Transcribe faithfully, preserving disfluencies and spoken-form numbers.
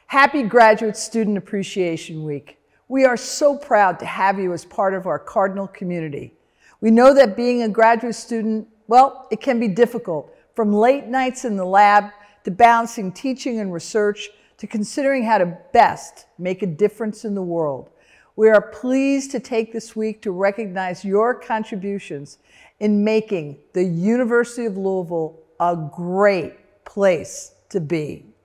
Happy Graduate Student Appreciation Week. We are so proud to have you as part of our Cardinal community. We know that being a graduate student, well, it can be difficult, from late nights in the lab to balancing teaching and research to considering how to best make a difference in the world. We are pleased to take this week to recognize your contributions in making the University of Louisville a great place to be.